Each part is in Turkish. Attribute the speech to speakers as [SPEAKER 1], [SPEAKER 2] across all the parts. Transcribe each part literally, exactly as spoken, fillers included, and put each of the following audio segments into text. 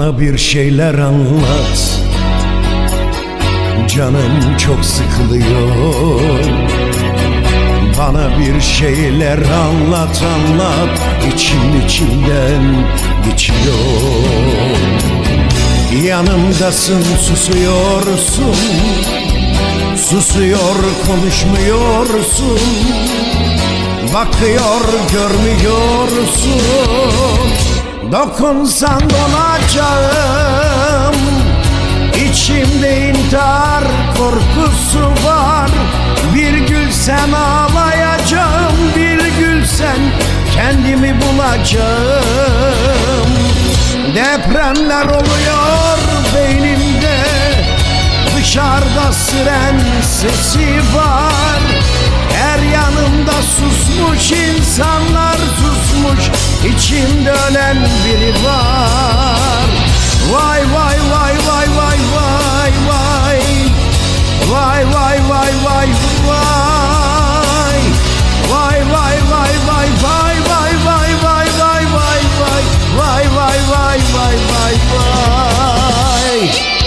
[SPEAKER 1] Bana bir şeyler anlat, canım çok sıkılıyor. Bana bir şeyler anlat anlat, içim içimden geçiyor. Yanımdasın, susuyorsun, susuyor konuşmuyorsun. Bakıyor görmüyorsun. Dokunsan donacağım, İçimde intihar korkusu var. Bir gülsen ağlayacağım, bir gülsen kendimi bulacağım. Depremler oluyor beynimde, dışarıda siren sesi var. Her yanımda susmuş insanlar, susmuş içimde ölen biri var. Vay vay vay vay vay vay vay, vay vay vay vay vay, vay vay vay vay vay vay vay vay vay vay vay, vay vay vay vay vay vay.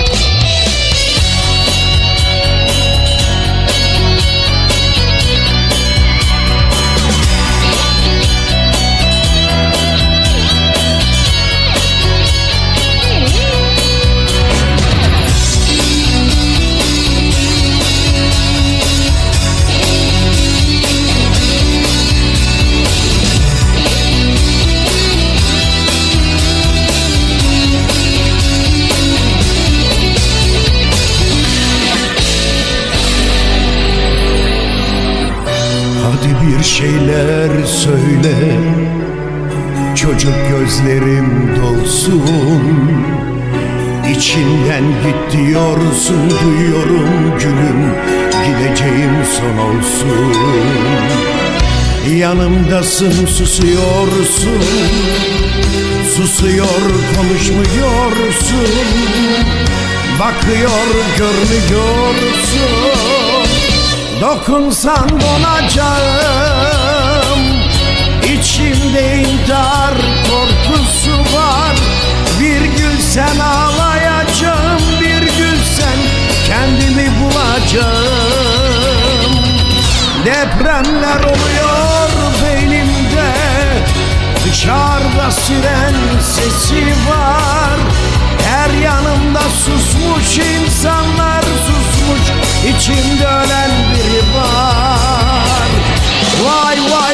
[SPEAKER 1] Bir şeyler söyle, çocuk gözlerim dolsun. İçinden git diyorsun, duyuyorum gülüm, gideceğim son olsun. Yanımdasın, susuyorsun, susuyor konuşmuyorsun. Bakıyor görmüyorsun. Dokunsan donacağım, İçimde intihar korkusu var. Bir gülsen ağlayacağım, bir gülsen kendimi bulacağım. Depremler oluyor beynimde, dışarıda siren sesi var. Her yanımda susmuş insanlar, susmuş içimde ölen biri var. Vay vay